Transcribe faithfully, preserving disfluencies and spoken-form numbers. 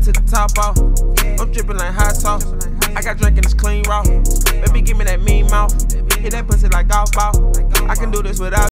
took the top off. I'm dripping like hot sauce. I got drink and it's clean raw. Baby, give me that mean mouth. Hit that pussy like golf ball. I can do this without